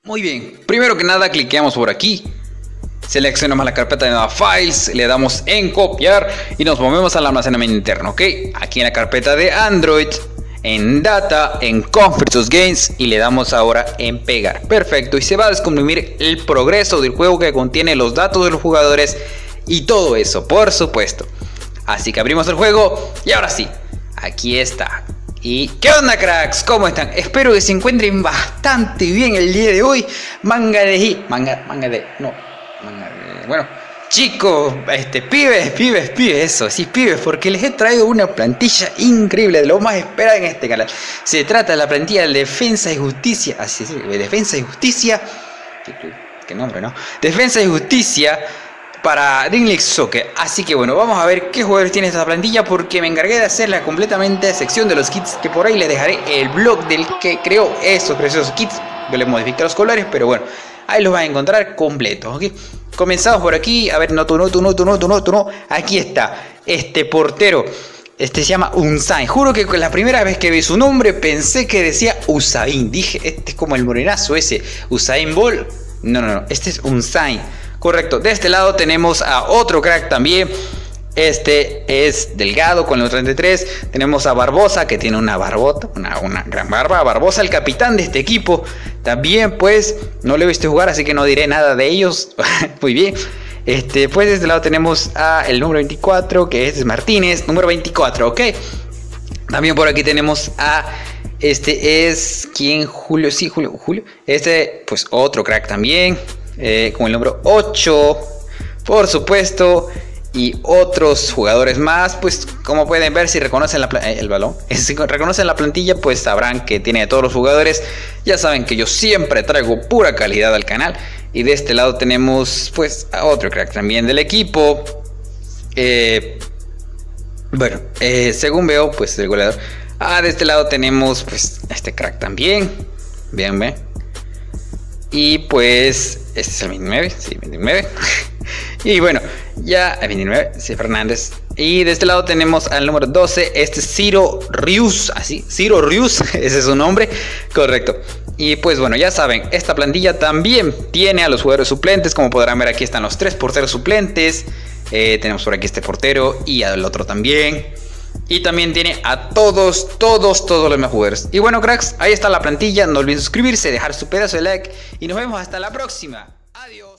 Muy bien, primero que nada cliqueamos por aquí, seleccionamos la carpeta de nueva files, le damos en copiar y nos movemos al almacenamiento interno, ok, aquí en la carpeta de Android, en data, en Conference Games y le damos ahora en pegar, perfecto, y se va a descomprimir el progreso del juego que contiene los datos de los jugadores y todo eso, por supuesto. Así que abrimos el juego y ahora sí, aquí está. ¿Y qué onda, cracks? ¿Cómo están? Espero que se encuentren bastante bien el día de hoy. Bueno, chicos, pibes, eso, sí, pibes, porque les he traído una plantilla increíble, de lo más esperado en este canal. Se trata de la plantilla de Defensa y Justicia, así es, Defensa y Justicia, qué nombre, ¿no? Defensa y Justicia para Dream League Soccer. Así que bueno, vamos a ver qué jugadores tiene esta plantilla, porque me encargué de hacerla completamente sección de los kits, que por ahí les dejaré el blog del que creó estos preciosos kits. Yo les modifiqué los colores, pero bueno, ahí los van a encontrar completos, ¿ok? Comenzamos por aquí, a ver, no, aquí está, este portero, se llama Unzain. Juro que la primera vez que vi su nombre pensé que decía Usain, dije, este es como el morenazo ese, Usain Bolt, no, este es Unzain. Correcto, de este lado tenemos a otro crack también. Este es delgado con los 33. Tenemos a Barbosa, que tiene una barbota, una gran barba. Barbosa, el capitán de este equipo. También, pues, no le he visto jugar, así que no diré nada de ellos. Muy bien. Pues de este lado tenemos a el número 24, que es Martínez, número 24, ok. También por aquí tenemos a Julio, sí, Julio. Pues otro crack también. Con el número 8, por supuesto, y otros jugadores más. Pues como pueden ver, si reconocen el balón, si reconocen la plantilla, pues sabrán que tiene de todos los jugadores. Ya saben que yo siempre traigo pura calidad al canal. Y de este lado tenemos pues a otro crack también del equipo. Según veo, pues el goleador. De este lado tenemos pues este crack también. Bien. Y pues este es el 29, sí, 29. Y bueno, ya el 29, sí, Fernández. Y de este lado tenemos al número 12, Ciro Rius, así, Ciro Rius, ese es su nombre, correcto. Y pues bueno, ya saben, esta plantilla también tiene a los jugadores suplentes. Como podrán ver, aquí están los 3 porteros suplentes. Tenemos por aquí este portero y al otro también. Y también tiene a todos los demás jugadores. Y bueno, cracks, ahí está la plantilla. No olviden suscribirse, dejar su pedazo de like. Y nos vemos hasta la próxima. Adiós.